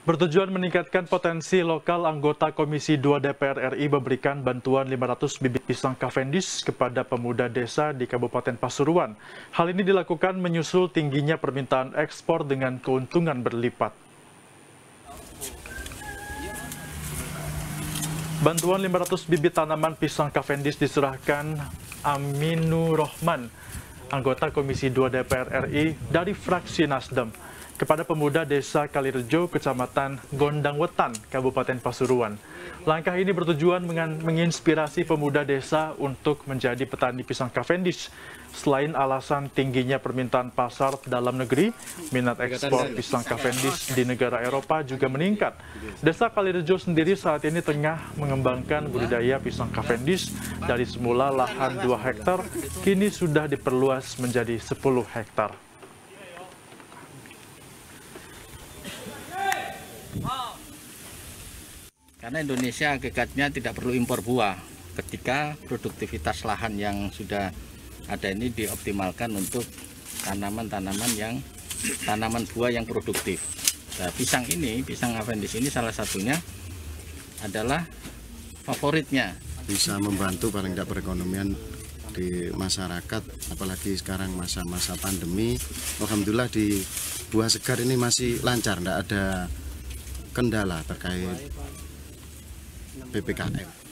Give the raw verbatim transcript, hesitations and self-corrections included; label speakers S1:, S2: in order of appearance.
S1: Bertujuan meningkatkan potensi lokal, anggota Komisi dua D P R R I memberikan bantuan lima ratus bibit pisang Cavendish kepada pemuda desa di Kabupaten Pasuruan. Hal ini dilakukan menyusul tingginya permintaan ekspor dengan keuntungan berlipat. Bantuan lima ratus bibit tanaman pisang Cavendish diserahkan Aminur Rohman, anggota Komisi dua D P R R I dari fraksi Nasdem, kepada pemuda desa Kalirejo, Kecamatan Gondangwetan, Kabupaten Pasuruan. Langkah ini bertujuan menginspirasi pemuda desa untuk menjadi petani pisang Cavendish. Selain alasan tingginya permintaan pasar dalam negeri, minat ekspor pisang Cavendish di negara Eropa juga meningkat. Desa Kalirejo sendiri saat ini tengah mengembangkan budidaya pisang Cavendish dari semula lahan dua hektar, kini sudah diperluas menjadi sepuluh hektar.
S2: Karena Indonesia hakikatnya tidak perlu impor buah ketika produktivitas lahan yang sudah ada ini dioptimalkan untuk tanaman-tanaman yang tanaman buah yang produktif. Nah, pisang ini, pisang Cavendish ini salah satunya adalah favoritnya.
S3: Bisa membantu paling tidak perekonomian di masyarakat, apalagi sekarang masa-masa pandemi. Alhamdulillah di buah segar ini masih lancar, tidak ada kendala terkait P P K M.